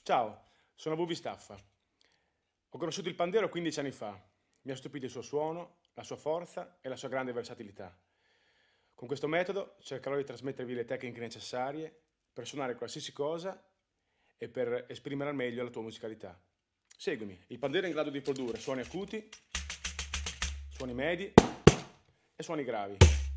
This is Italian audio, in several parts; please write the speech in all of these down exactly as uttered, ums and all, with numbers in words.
Ciao, sono Bubi Staffa. Ho conosciuto il pandero quindici anni fa. Mi ha stupito il suo suono, la sua forza e la sua grande versatilità. Con questo metodo cercherò di trasmettervi le tecniche necessarie per suonare qualsiasi cosa e per esprimere al meglio la tua musicalità. Seguimi. Il pandero è in grado di produrre suoni acuti, suoni medi e suoni gravi.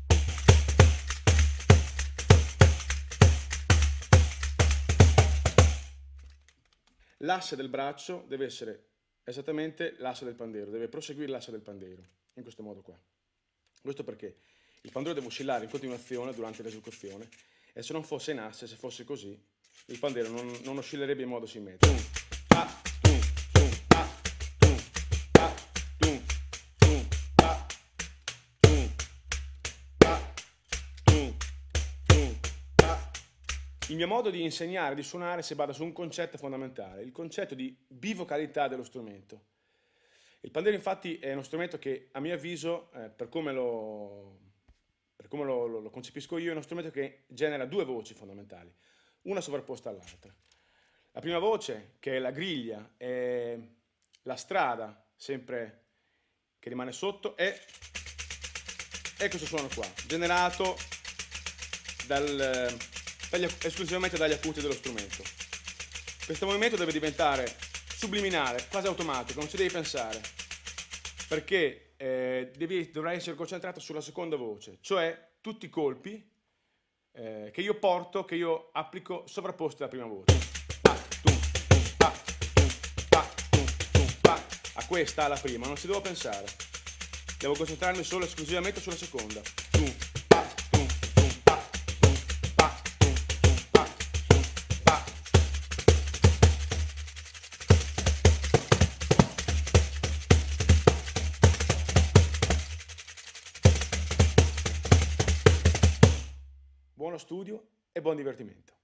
L'asse del braccio deve essere esattamente l'asse del pandero, deve proseguire l'asse del pandero, in questo modo qua. Questo perché il pandero deve oscillare in continuazione durante l'esecuzione e se non fosse in asse, se fosse così, il pandero non, non oscillerebbe in modo simmetrico. Ah, tum, tum, ah, tum, ah, tum, tum, ah, tum, ah, tum, tum, ah. Il mio modo di insegnare, di suonare, si basa su un concetto fondamentale, il concetto di bivocalità dello strumento. Il pandero infatti è uno strumento che, a mio avviso, eh, per come, lo, per come lo, lo, lo concepisco io, è uno strumento che genera due voci fondamentali, una sovrapposta all'altra. La prima voce, che è la griglia, è la strada, sempre che rimane sotto, è, è questo suono qua, generato dal... Dagli, esclusivamente dagli acuti dello strumento. Questo movimento deve diventare subliminale, quasi automatico, non ci devi pensare, perché eh, devi, dovrai essere concentrato sulla seconda voce, cioè tutti i colpi eh, che io porto, che io applico sovrapposti alla prima voce. Pa, tum, tum, pa, tum, pa, tum, tum, pa. A questa, alla prima, non ci devo pensare. Devo concentrarmi solo e esclusivamente sulla seconda. Tum, buono studio e buon divertimento.